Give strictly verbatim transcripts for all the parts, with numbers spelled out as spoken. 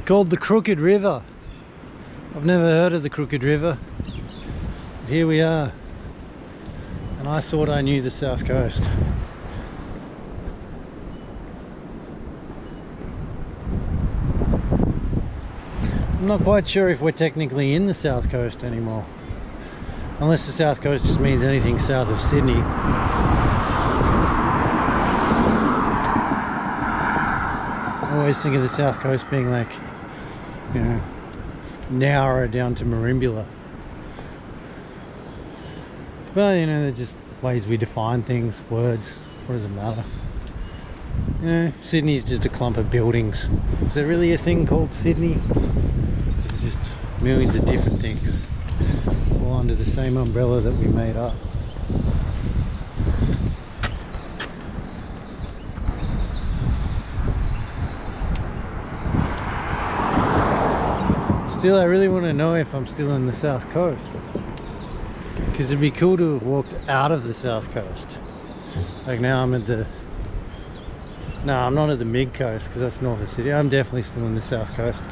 called the Crooked River. I've never heard of the Crooked River. But here we are. And I thought I knew the south coast. I'm not quite sure if we're technically in the south coast anymore. Unless the south coast just means anything south of Sydney. I always think of the south coast being like, you know, narrow down to Merimbula. But you know, they're just ways we define things, words. What does it matter? You know, Sydney's just a clump of buildings. Is there really a thing called Sydney? Is it just millions of different things, all under the same umbrella that we made up? Still, I really want to know if I'm still in the south coast, because it'd be cool to have walked out of the south coast. Like now I'm at the no I'm not at the mid coast, because that's north of Sydney. I'm definitely still in the south coast.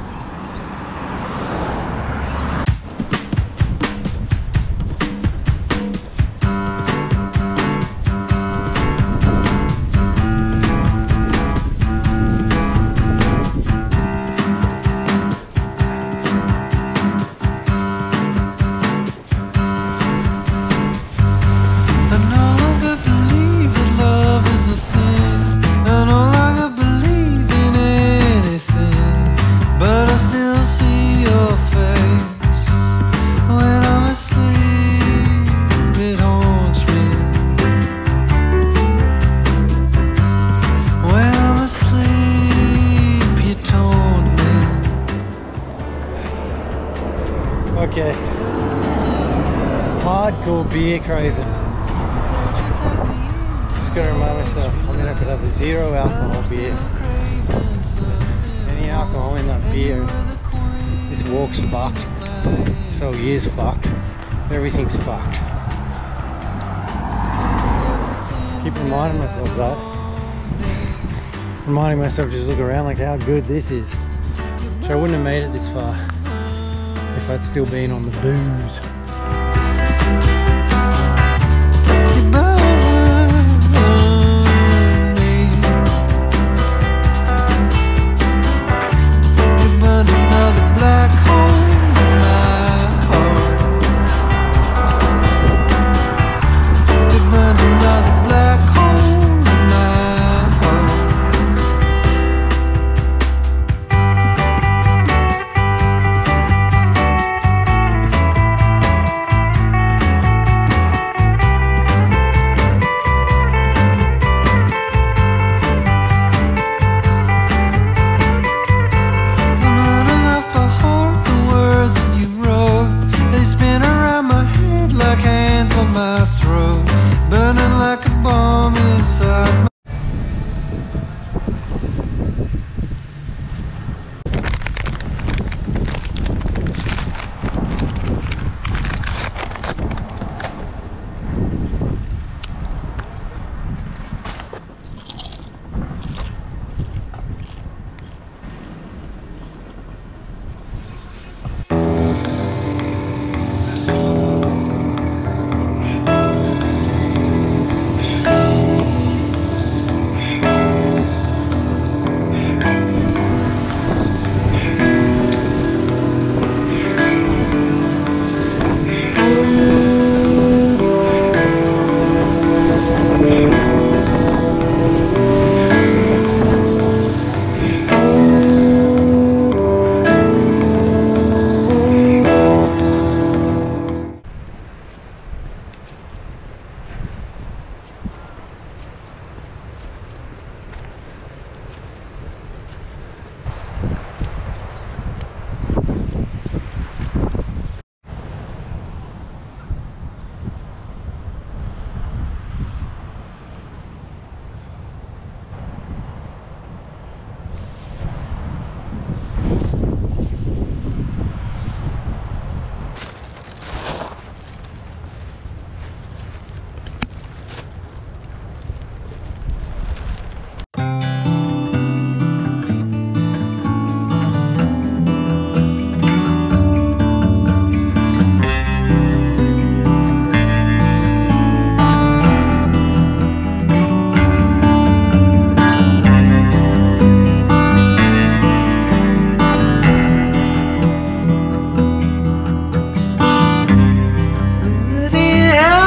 Okay, hardcore beer craving. Just gotta remind myself, I'm gonna put up a zero alcohol beer. Any alcohol in that beer, this walk's fucked. This whole year's fucked. Everything's fucked. Keep reminding myself that. Reminding myself to just look around like how good this is. So I wouldn't have made it this far if I'd still been on the booze.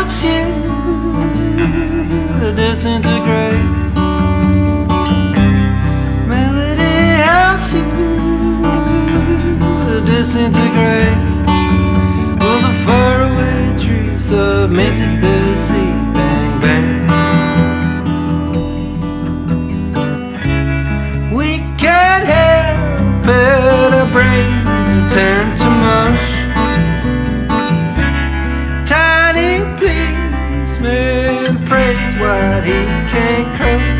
helps you disintegrate. Melody helps you disintegrate. Will the faraway tree submit to the sea? Bang, bang. We can't help it, our brains have turned to mush. Tiny policeman praise what he can't crush.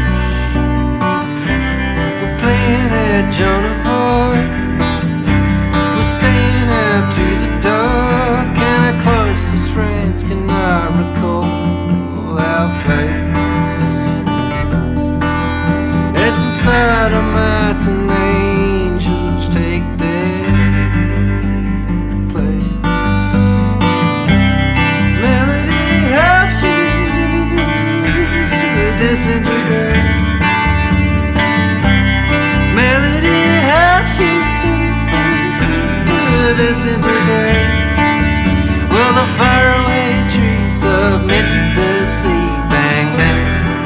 We're playing at Joan of Arc. We're staying out to the dark, and our closest friends cannot recall our face. It's the sodomites and angels take their place. Melody helps you disintegrate. Melody helps you disintegrate. Will the faraway tree submit to the sea? Bang, bang.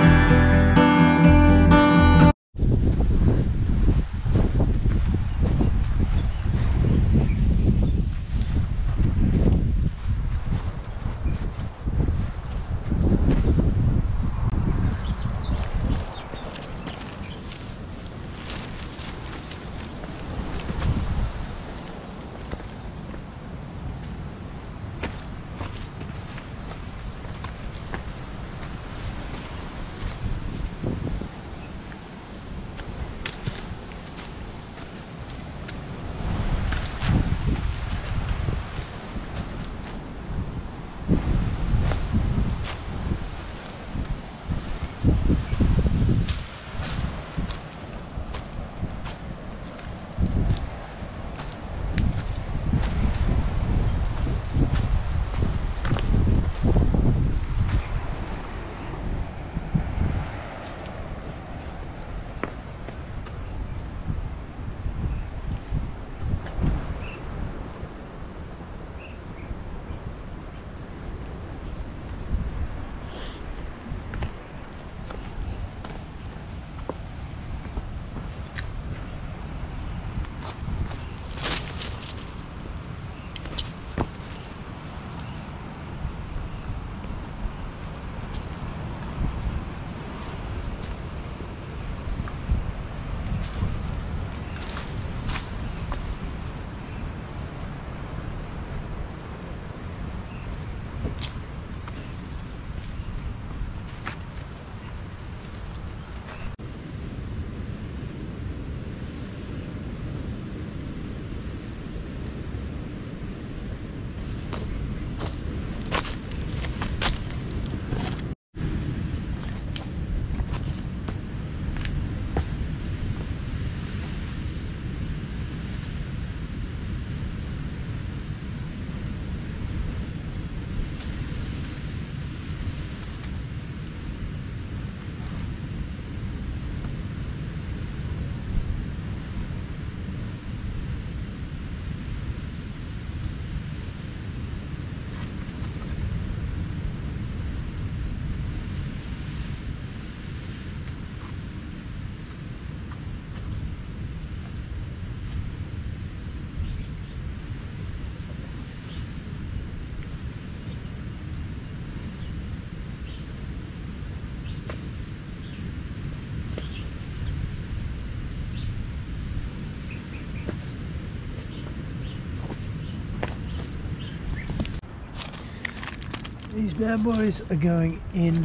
These bad boys are going in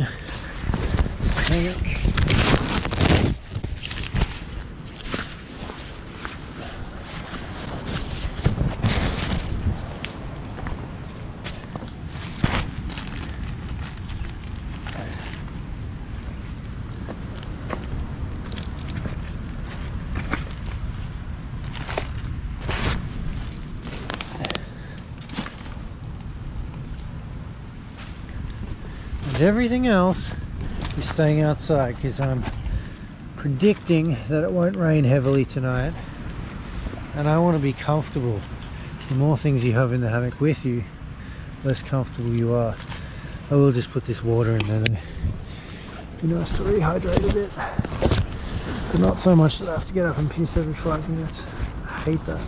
hammock. And everything else is staying outside because I'm predicting that it won't rain heavily tonight, and I want to be comfortable. The more things you have in the hammock with you, less comfortable you are. I will just put this water in there. You know, it's to rehydrate a bit, but not so much that I have to get up and piss every five minutes. I hate that.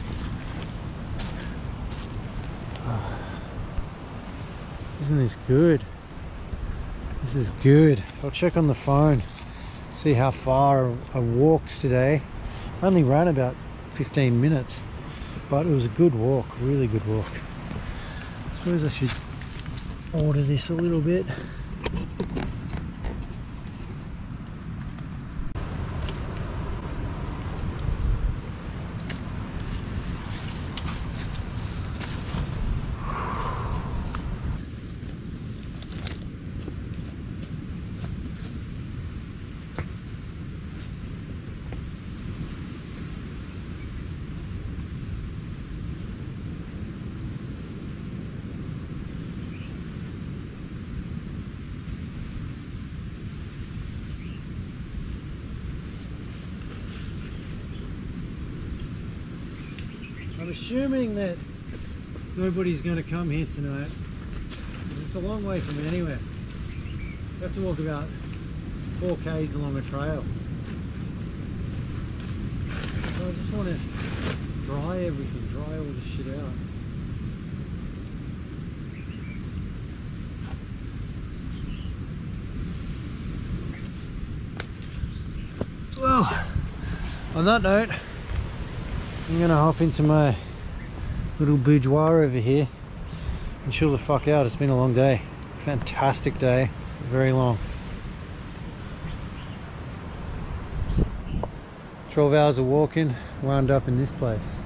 Oh. Isn't this good? This is good. I'll check on the phone, see how far I walked today. I only ran about fifteen minutes, but it was a good walk, really good walk. I suppose I should order this a little bit. I'm assuming that nobody's going to come here tonight, because it's a long way from anywhere. You have to walk about four Ks along a trail. So I just want to dry everything, dry all the shit out. Well, on that note, I'm gonna hop into my little boudoir over here and chill the fuck out. It's been a long day. Fantastic day. Very long. twelve hours of walking, wound up in this place.